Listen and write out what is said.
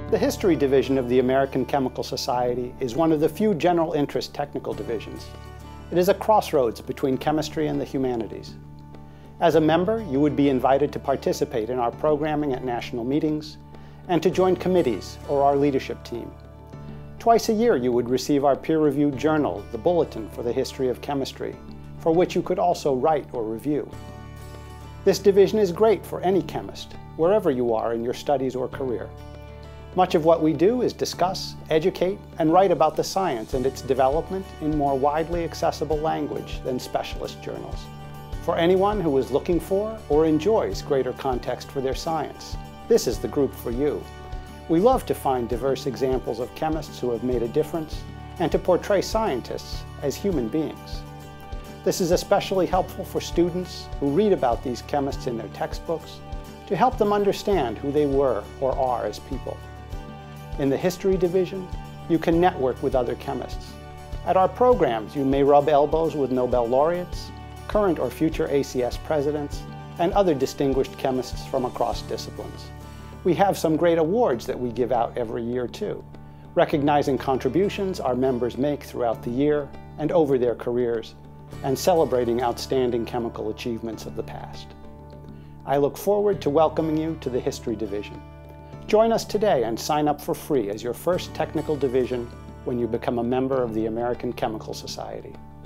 The History Division of the American Chemical Society is one of the few general interest technical divisions. It is a crossroads between chemistry and the humanities. As a member, you would be invited to participate in our programming at national meetings and to join committees or our leadership team. Twice a year, you would receive our peer-reviewed journal, the Bulletin for the History of Chemistry, for which you could also write or review. This division is great for any chemist, wherever you are in your studies or career. Much of what we do is discuss, educate, and write about the science and its development in more widely accessible language than specialist journals. For anyone who is looking for or enjoys greater context for their science, this is the group for you. We love to find diverse examples of chemists who have made a difference and to portray scientists as human beings. This is especially helpful for students who read about these chemists in their textbooks to help them understand who they were or are as people. In the History Division, you can network with other chemists. At our programs, you may rub elbows with Nobel laureates, current or future ACS presidents, and other distinguished chemists from across disciplines. We have some great awards that we give out every year too, recognizing contributions our members make throughout the year and over their careers, and celebrating outstanding chemical achievements of the past. I look forward to welcoming you to the History Division. Join us today and sign up for free as your first technical division when you become a member of the American Chemical Society.